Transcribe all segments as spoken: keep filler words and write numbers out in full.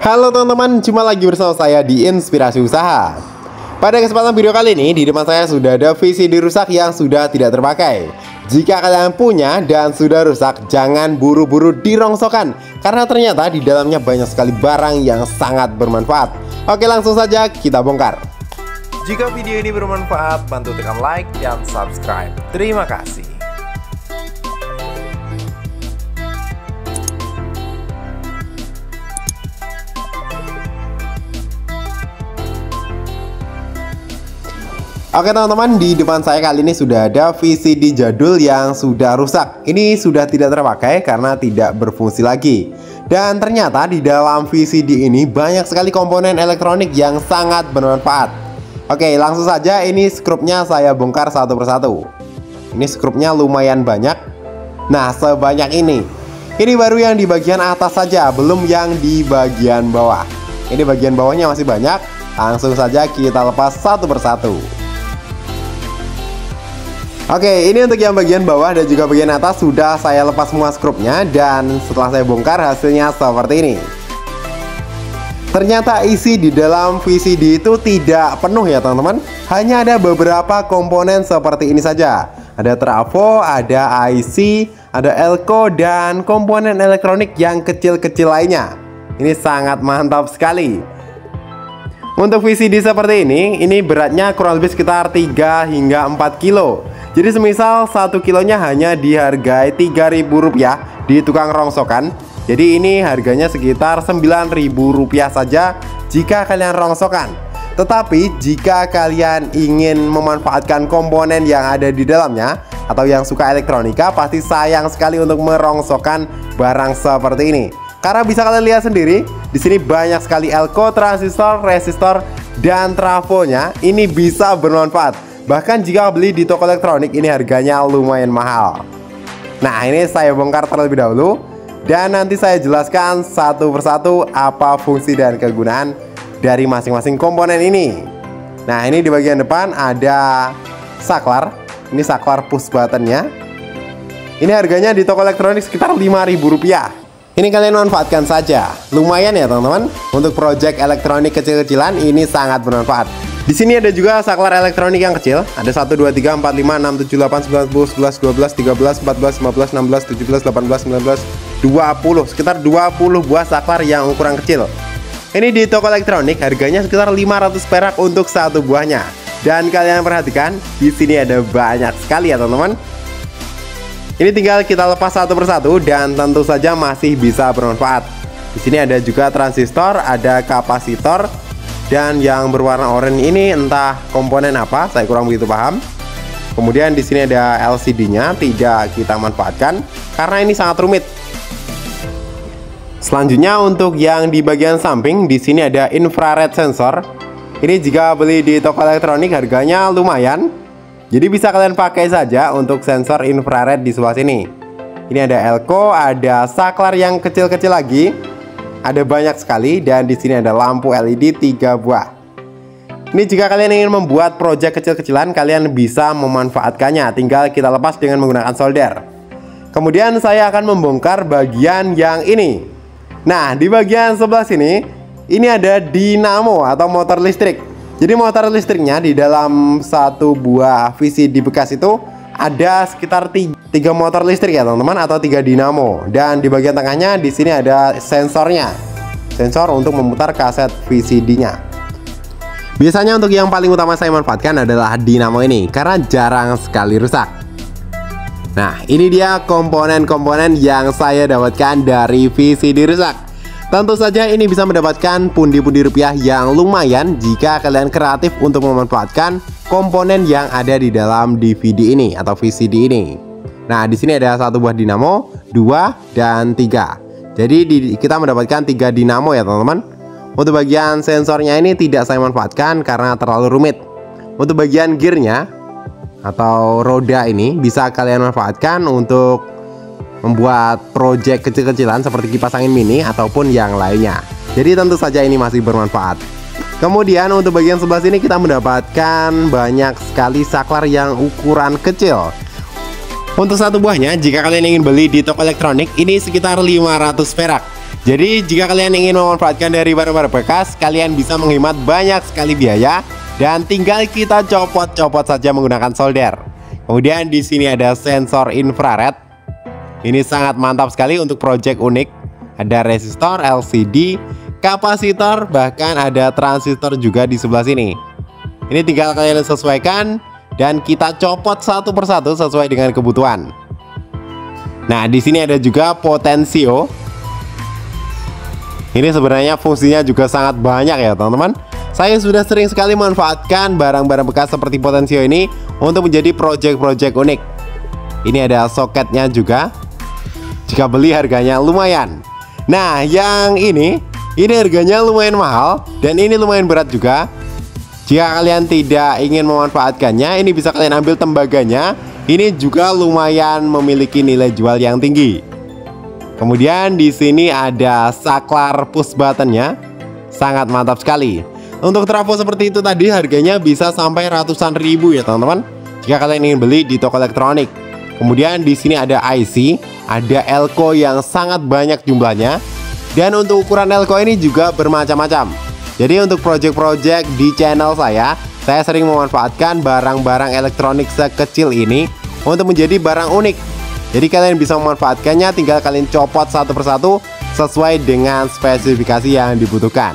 Halo teman-teman, jumpa lagi bersama saya di Inspirasi Usaha. Pada kesempatan video kali ini, di depan saya sudah ada V C D rusak yang sudah tidak terpakai. Jika kalian punya dan sudah rusak, jangan buru-buru dirongsokkan, karena ternyata di dalamnya banyak sekali barang yang sangat bermanfaat. Oke, langsung saja kita bongkar. Jika video ini bermanfaat, bantu tekan like dan subscribe. Terima kasih. Oke teman-teman, di depan saya kali ini sudah ada V C D jadul yang sudah rusak. Ini sudah tidak terpakai karena tidak berfungsi lagi. Dan ternyata di dalam V C D ini banyak sekali komponen elektronik yang sangat bermanfaat. Oke, langsung saja ini skrupnya saya bongkar satu persatu. Ini skrupnya lumayan banyak. Nah, sebanyak ini. Ini baru yang di bagian atas saja, belum yang di bagian bawah. Ini bagian bawahnya masih banyak. Langsung saja kita lepas satu persatu. Oke, ini untuk yang bagian bawah dan juga bagian atas sudah saya lepas semua skrupnya. Dan setelah saya bongkar, hasilnya seperti ini. Ternyata isi di dalam V C D itu tidak penuh ya teman-teman. Hanya ada beberapa komponen seperti ini saja. Ada trafo, ada I C, ada elko, dan komponen elektronik yang kecil-kecil lainnya. Ini sangat mantap sekali. Untuk V C D seperti ini, ini beratnya kurang lebih sekitar tiga hingga empat kilo. Jadi semisal satu kilonya hanya dihargai tiga ribu rupiah di tukang rongsokan. Jadi ini harganya sekitar sembilan ribu rupiah saja jika kalian rongsokan. Tetapi jika kalian ingin memanfaatkan komponen yang ada di dalamnya atau yang suka elektronika, pasti sayang sekali untuk merongsokkan barang seperti ini. Karena bisa kalian lihat sendiri, di sini banyak sekali elko, transistor, resistor, dan trafonya. Ini bisa bermanfaat. Bahkan jika beli di toko elektronik, ini harganya lumayan mahal. Nah, ini saya bongkar terlebih dahulu, dan nanti saya jelaskan satu persatu apa fungsi dan kegunaan dari masing-masing komponen ini. Nah, ini di bagian depan ada saklar. Ini saklar push buttonnya. Ini harganya di toko elektronik sekitar lima ribu rupiah. Ini kalian manfaatkan saja. Lumayan ya teman-teman. Untuk project elektronik kecil-kecilan ini sangat bermanfaat. Di sini ada juga saklar elektronik yang kecil. Ada satu, dua, tiga, empat, lima, enam, tujuh, delapan, sembilan, sepuluh, sebelas, dua belas, tiga belas, empat belas, lima belas, enam belas, tujuh belas, delapan belas, sembilan belas, dua puluh. Sekitar dua puluh buah saklar yang ukuran kecil. Ini di toko elektronik harganya sekitar lima ratus perak untuk satu buahnya. Dan kalian perhatikan, di sini ada banyak sekali ya teman-teman. Ini tinggal kita lepas satu persatu dan tentu saja masih bisa bermanfaat. Di sini ada juga transistor, ada kapasitor, dan yang berwarna oranye ini entah komponen apa, saya kurang begitu paham. Kemudian di sini ada L C D-nya, tidak kita manfaatkan karena ini sangat rumit. Selanjutnya untuk yang di bagian samping, di sini ada infrared sensor. Ini jika beli di toko elektronik harganya lumayan. Jadi bisa kalian pakai saja untuk sensor infrared di sebelah sini. Ini ada elko, ada saklar yang kecil-kecil lagi. Ada banyak sekali, dan di sini ada lampu L E D tiga buah. Ini jika kalian ingin membuat project kecil-kecilan, kalian bisa memanfaatkannya. Tinggal kita lepas dengan menggunakan solder. Kemudian saya akan membongkar bagian yang ini. Nah, di bagian sebelah sini, ini ada dinamo atau motor listrik. Jadi motor listriknya di dalam satu buah V C D bekas itu ada sekitar tiga motor listrik ya teman-teman, atau tiga dinamo. Dan di bagian tengahnya di sini ada sensornya, sensor untuk memutar kaset V C D-nya. Biasanya untuk yang paling utama saya manfaatkan adalah dinamo ini karena jarang sekali rusak. Nah, ini dia komponen-komponen yang saya dapatkan dari V C D rusak. Tentu saja ini bisa mendapatkan pundi-pundi rupiah yang lumayan jika kalian kreatif untuk memanfaatkan komponen yang ada di dalam D V D ini atau V C D ini. Nah, di sini ada satu buah dinamo, dua, dan tiga. Jadi di, kita mendapatkan tiga dinamo ya teman-teman. Untuk bagian sensornya ini tidak saya manfaatkan karena terlalu rumit. Untuk bagian gearnya atau roda ini bisa kalian manfaatkan untuk membuat project kecil-kecilan seperti kipas angin mini ataupun yang lainnya. Jadi tentu saja ini masih bermanfaat. Kemudian untuk bagian sebelah sini kita mendapatkan banyak sekali saklar yang ukuran kecil. Untuk satu buahnya, jika kalian ingin beli di toko elektronik, ini sekitar lima ratus perak. Jadi jika kalian ingin memanfaatkan dari barang-barang bekas, kalian bisa menghemat banyak sekali biaya dan tinggal kita copot-copot saja menggunakan solder. Kemudian di sini ada sensor infrared. Ini sangat mantap sekali untuk project unik. Ada resistor, L C D, kapasitor, bahkan ada transistor juga di sebelah sini. Ini tinggal kalian sesuaikan dan kita copot satu persatu sesuai dengan kebutuhan. Nah, di sini ada juga potensio. Ini sebenarnya fungsinya juga sangat banyak ya teman-teman. Saya sudah sering sekali memanfaatkan barang-barang bekas seperti potensio ini untuk menjadi project-project unik. Ini ada soketnya juga. Jika beli harganya lumayan. Nah, yang ini, ini harganya lumayan mahal dan ini lumayan berat juga. Jika kalian tidak ingin memanfaatkannya, ini bisa kalian ambil tembaganya. Ini juga lumayan memiliki nilai jual yang tinggi. Kemudian di sini ada saklar push buttonnya, sangat mantap sekali. Untuk trafo seperti itu tadi harganya bisa sampai ratusan ribu ya teman-teman. Jika kalian ingin beli di toko elektronik. Kemudian di sini ada I C, ada elko yang sangat banyak jumlahnya. Dan untuk ukuran elko ini juga bermacam-macam. Jadi untuk project-project di channel saya, saya sering memanfaatkan barang-barang elektronik sekecil ini untuk menjadi barang unik. Jadi kalian bisa memanfaatkannya, tinggal kalian copot satu persatu sesuai dengan spesifikasi yang dibutuhkan.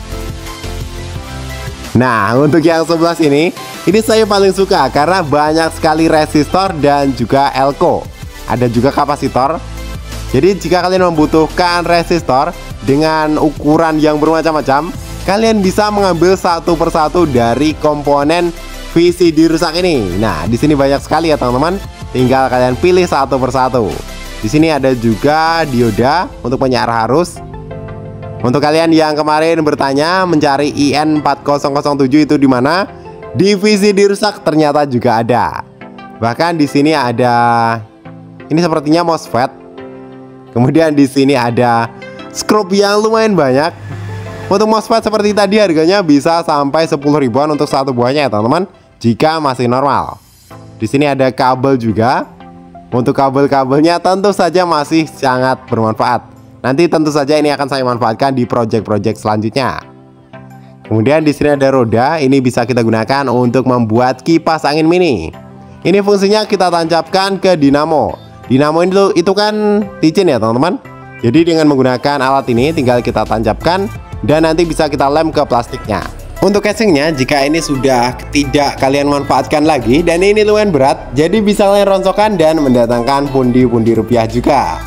Nah, untuk yang sebelah sini, ini saya paling suka karena banyak sekali resistor dan juga elko. Ada juga kapasitor. Jadi jika kalian membutuhkan resistor dengan ukuran yang bermacam-macam, kalian bisa mengambil satu persatu dari komponen V C D rusak ini. Nah, di sini banyak sekali ya teman-teman. Tinggal kalian pilih satu persatu. Di sini ada juga dioda untuk penyiar arus. Untuk kalian yang kemarin bertanya mencari I N empat nol nol tujuh itu di mana? Di V C D rusak ternyata juga ada. Bahkan di sini ada, ini sepertinya MOSFET. Kemudian di sini ada skrup yang lumayan banyak. Untuk MOSFET seperti tadi harganya bisa sampai sepuluh ribuan untuk satu buahnya ya teman-teman, jika masih normal. Di sini ada kabel juga. Untuk kabel-kabelnya tentu saja masih sangat bermanfaat. Nanti tentu saja ini akan saya manfaatkan di project-project selanjutnya. Kemudian di sini ada roda. Ini bisa kita gunakan untuk membuat kipas angin mini. Ini fungsinya kita tancapkan ke dinamo. Dinamo itu itu kan licin ya teman-teman. Jadi dengan menggunakan alat ini tinggal kita tancapkan dan nanti bisa kita lem ke plastiknya. Untuk casingnya, jika ini sudah tidak kalian manfaatkan lagi dan ini lumayan berat, jadi bisa kalian rontokkan dan mendatangkan pundi-pundi rupiah juga.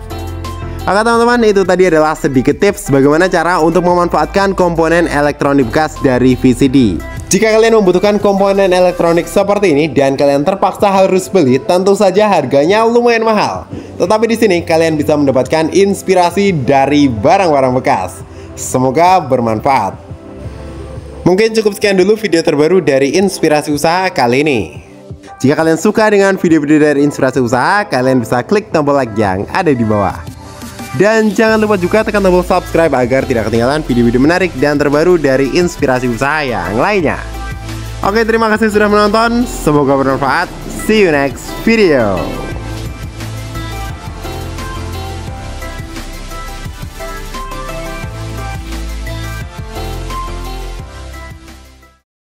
Oke teman-teman, itu tadi adalah sedikit tips bagaimana cara untuk memanfaatkan komponen elektronik bekas dari V C D. Jika kalian membutuhkan komponen elektronik seperti ini dan kalian terpaksa harus beli, tentu saja harganya lumayan mahal. Tetapi di sini kalian bisa mendapatkan inspirasi dari barang-barang bekas. Semoga bermanfaat. Mungkin cukup sekian dulu video terbaru dari Inspirasi Usaha kali ini. Jika kalian suka dengan video-video dari Inspirasi Usaha, kalian bisa klik tombol like yang ada di bawah. Dan jangan lupa juga tekan tombol subscribe agar tidak ketinggalan video-video menarik dan terbaru dari Inspirasi Usaha yang lainnya. Oke, terima kasih sudah menonton. Semoga bermanfaat. See you next video.